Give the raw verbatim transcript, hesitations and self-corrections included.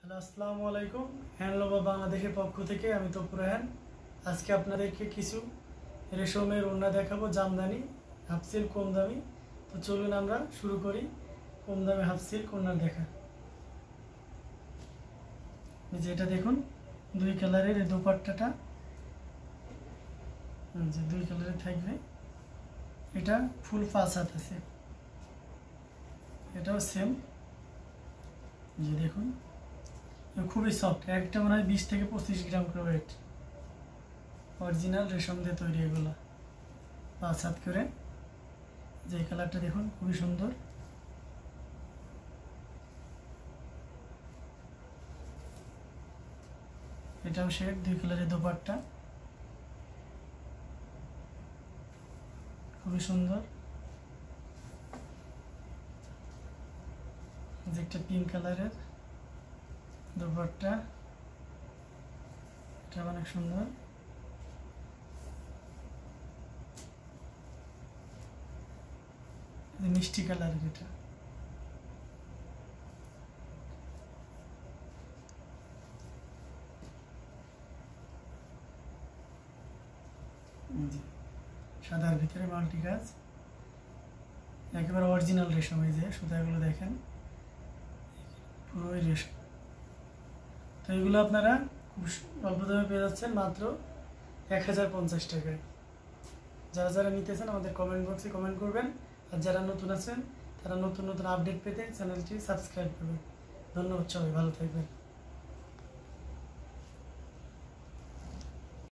Hello, আসসালামু আলাইকুম। Handloom বাংলাদেশের পক্ষ থেকে আমি তপুর রায়হান। আজকে আপনাদেরকে কিছু রেশমের ওড়না দেখাবো, জামদানি হাফ সিল্ক কম দামি। তো চলুন আমরা শুরু করি কম দামি হাফ সিল্ক ওড়নার দেখা। যেটা দেখুন দুই কালারের এই দোপাট্টাটা, যে দুই কালারের থাকবে, এটা ফুল পাঁচ হাত আছে। এটাও সেম, যে দেখুন খুবই সফট, একটা মনে হয় বিশ থেকে পঁচিশ গ্রাম করে ওয়েট। অরিজিনাল রেশম দিয়ে তৈরি, এগুলো পাঁচ হাত করে। যে কালারটা দেখুন খুবই সুন্দর। এটাও শেড, দুই কালারের দোপাট্টা, খুবই সুন্দর। যে একটা পিঙ্ক কালারের দোপাট্টা, এটা অনেক সুন্দর। মিষ্টি কালারের, এটা সাদার ভিতরে মাল্টি কাজ, একেবারে অরিজিনাল রেশম। এই যে সুতাগুলো দেখেন, পুরোই রেশম। তো এগুলো আপনারা খুব অল্প দামে পেয়ে যাচ্ছেন, মাত্র এক হাজার পঞ্চাশ টাকায়। যারা যারা নিতেছেন আমাদের কমেন্ট বক্সে কমেন্ট করবেন, আর যারা নতুন আছেন তারা নতুন নতুন আপডেট পেতে চ্যানেলটি সাবস্ক্রাইব করবেন। ধন্যবাদ, সবাই ভালো থাকবেন।